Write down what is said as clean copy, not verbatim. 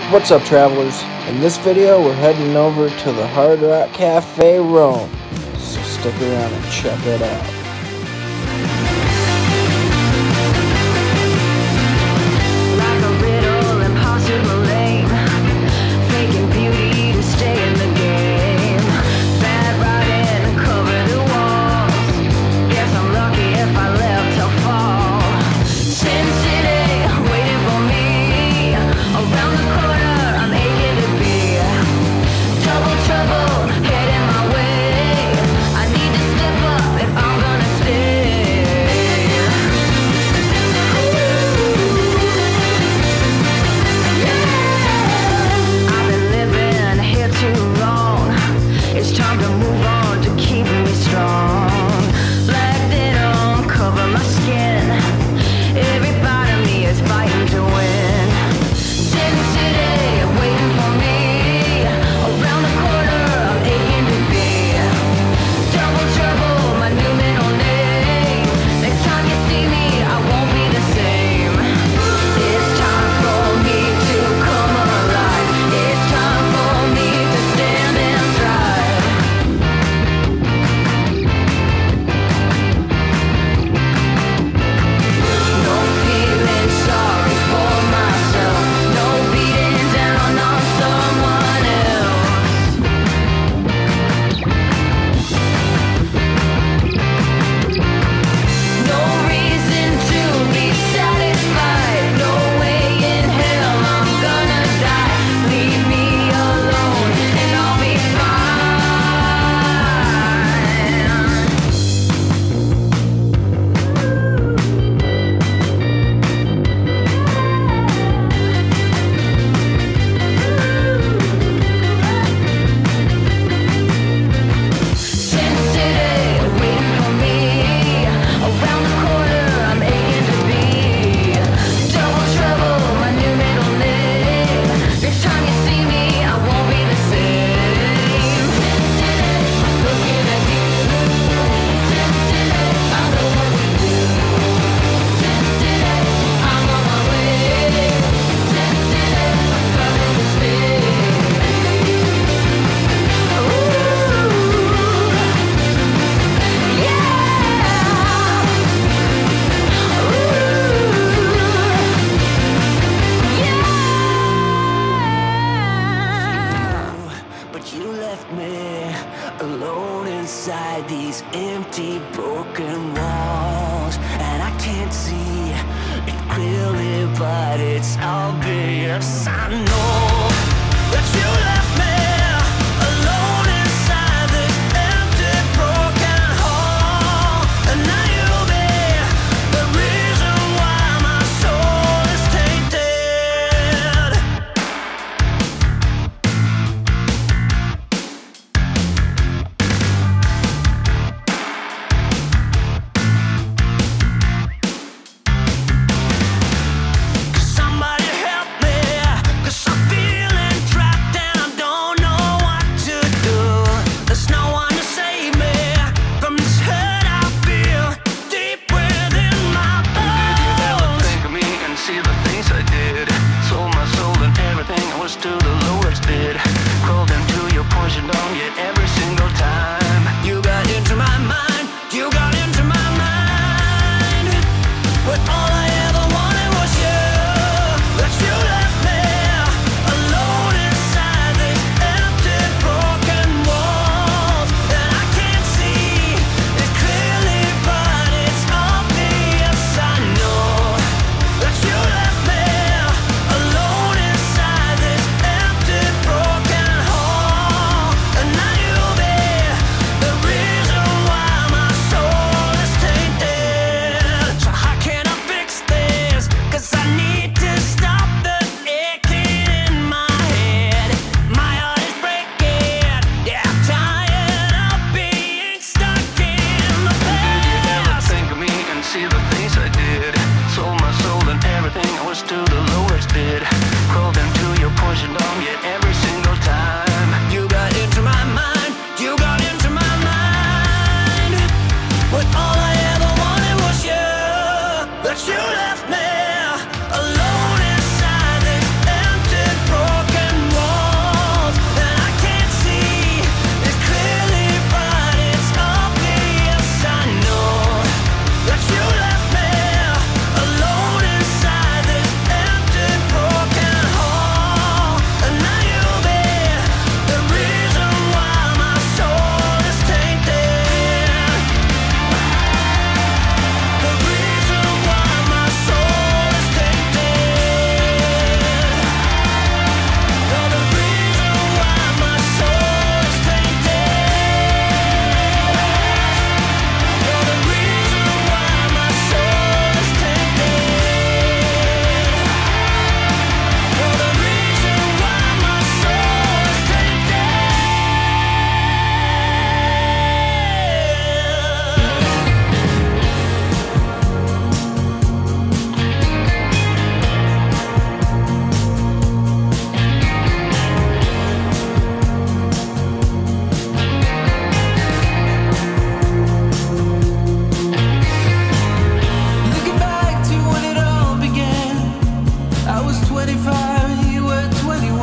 What's up, travelers? In this video we're heading over to the Hard Rock Cafe Rome, so stick around and check it out. Like a riddle, impossible lane, faking beauty to stay in the game. Bad riding, cover the walls. Guess I'm lucky if I left till fall. Sin City, waiting for me. Around the corner, I'm aching to be. Double trouble, heading my way. I need to step up if I'm gonna stay. I've been living here too long. It's time to move on to keep me strong. Let it cover my skin. Every part of me is fighting to win. Sin City, waiting for me. Around the corner, I'm aching to be. Double trouble, my new middle name. Next time you see me, I won't be the same. It's time for me to come alive. It's time for me to stand and strive. No feeling sorry for myself. No beating down on someone else. No reason to be satisfied. No way in hell I'm gonna die. Leave me alone and I'll be Sin City, waiting for me. Around the corner, I'm aching to be. Double trouble, my new middle name. Next time you see me, I won't be the same. Sin City, looking at you. Sin City, I know what we do. Sin City, I'm on my way. Sin City, I'm coming to stay. But you left me alone inside these empty, broken walls. And I can't see it clearly, but it's obvious. I know that you left me alone inside this empty, broken hall. And now you'll be the reason why my soul is tainted. Somebody help me, 'cause I'm 25, you were 21.